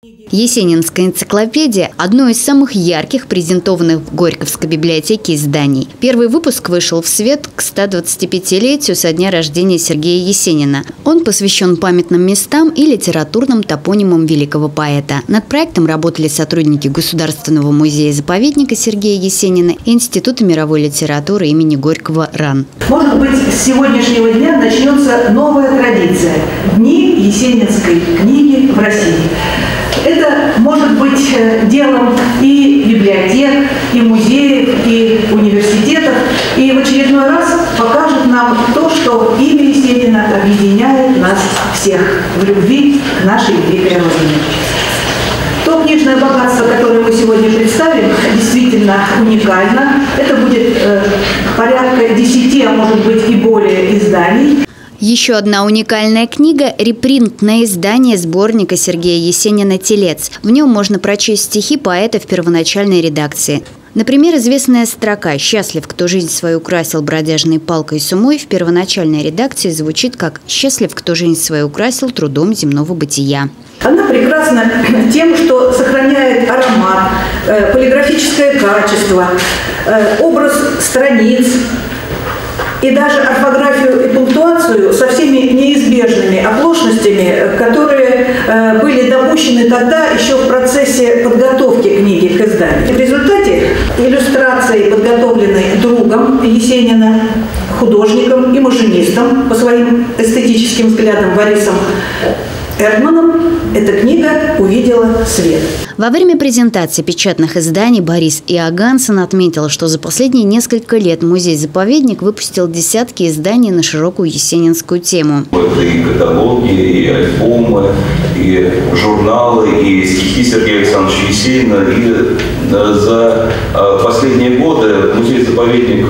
Есенинская энциклопедия – одно из самых ярких презентованных в Горьковской библиотеке изданий. Первый выпуск вышел в свет к 125-летию со дня рождения Сергея Есенина. Он посвящен памятным местам и литературным топонимам великого поэта. Над проектом работали сотрудники Государственного музея-заповедника Сергея Есенина и Института мировой литературы имени Горького РАН. Может быть, с сегодняшнего дня начнется новая традиция – Дни Есенинской книги в России. Это может быть делом и библиотек, и музеев, и университетов, и в очередной раз покажет нам то, что имя Есенина объединяет нас всех в любви к нашей великой Родине. То книжное богатство, которое мы сегодня представим, действительно уникально. Это будет порядка 10, а может быть и более изданий. Еще одна уникальная книга – репринтное издание сборника Сергея Есенина «Телец». В нем можно прочесть стихи поэта в первоначальной редакции. Например, известная строка «Счастлив, кто жизнь свою украсил бродяжной палкой с умой» в первоначальной редакции звучит как «Счастлив, кто жизнь свою украсил трудом земного бытия». Она прекрасна тем, что сохраняет аромат, полиграфическое качество, образ страниц, и даже орфографию и пунктуацию со всеми неизбежными оплошностями, которые были допущены тогда еще в процессе подготовки книги к изданию. В результате иллюстрации, подготовленные другом Есенина, художником и машинистом по своим эстетическим взглядам Борисом Эрдманом, эта книга увидела свет. Во время презентации печатных изданий Борис Иогансон отметил, что за последние несколько лет музей-заповедник выпустил десятки изданий на широкую есенинскую тему. Это и каталоги, и альбомы, и журналы, и стихи Сергея Александровича Есенина. И за последние годы музей-заповедник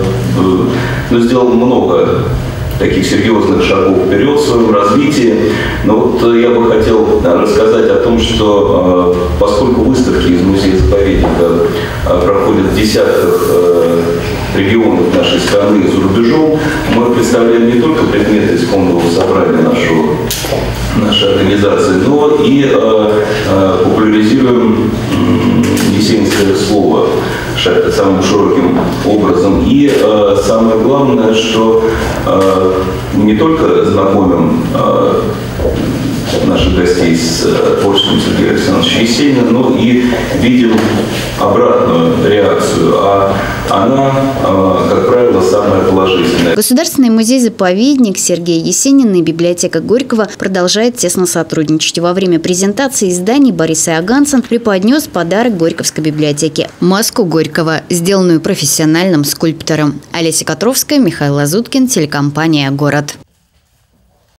сделал много таких серьезных шагов вперед в своем развитии. Но вот я бы хотел рассказать о том, что поскольку выставки из музея-заповедника проходят в десятках регионов нашей страны и за рубежом, мы представляем не только предметы исконного собрания нашей организации, но и популяризируем есенинское слово самым широким образом. И самое главное, что не только знакомим наших гостей с творчеством Сергея Александровича Есенина, но и видим обратную реакцию, а она, как правило, самая положительная. Государственный музей-заповедник Сергея Есенина и библиотека Горького продолжает тесно сотрудничать. Во время презентации изданий Борис Иогансон преподнес подарок Горьковской библиотеке – маску Горького, сделанную профессиональным скульптором. Олеся Котровская, Михаил Лазуткин, телекомпания «Город».